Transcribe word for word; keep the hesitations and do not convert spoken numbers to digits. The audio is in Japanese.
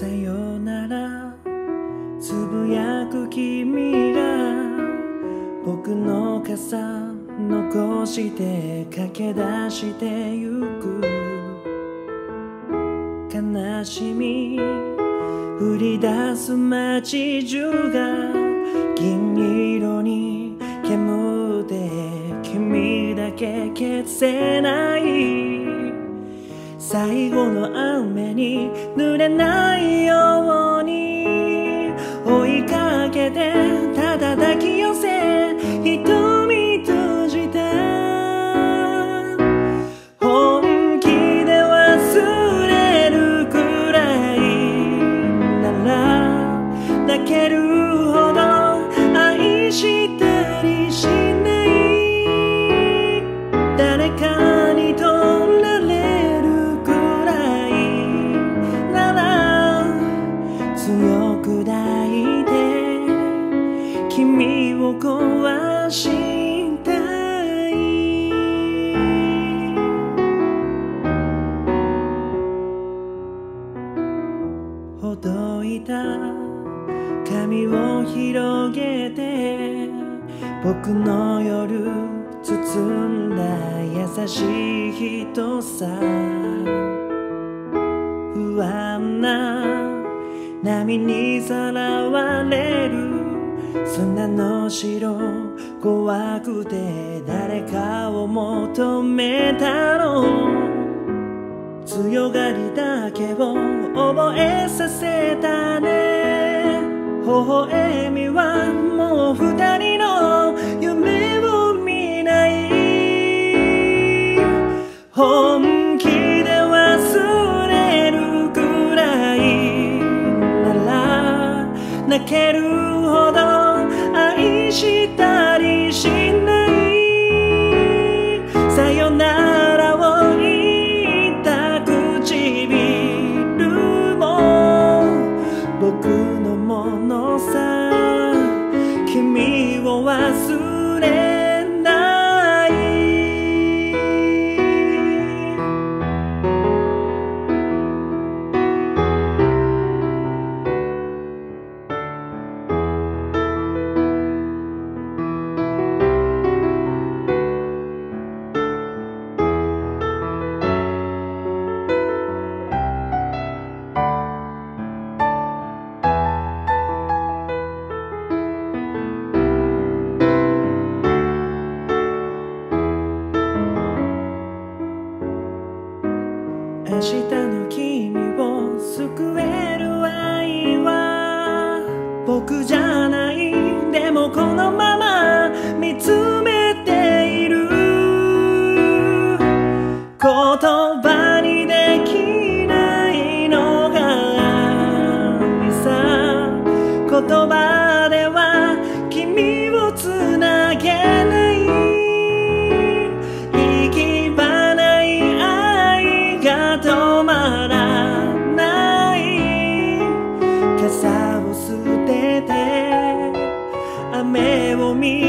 さよならつぶやく君が僕の傘残して駆け出してゆく。悲しみ降り出す街中が銀色に煙って君だけ消せない。最後の雨に濡れないように追いかけてただ抱き寄せ瞳閉じた。本気で忘れるくらいなら泣けるほど愛したりしない。誰かに取られるくらいなら強く抱いて君を壊したい。ほどいた髪を広げて僕の夜包んだ優しい人さ。不安な波にさらわれる砂の城怖くて誰かを求めたろう。強がりだけを覚えさせたね。微笑みはもう二人の夢を見ない。本気で忘れるくらいなら泣けるほど愛したりしない。さよならを言った唇も僕のものさ。君を忘れない。明日の君を救える愛は僕じゃない。でもこのまま見つめている。言葉にできないのが愛さ。言葉では君をつなげない。止まらない傘を捨てて雨を見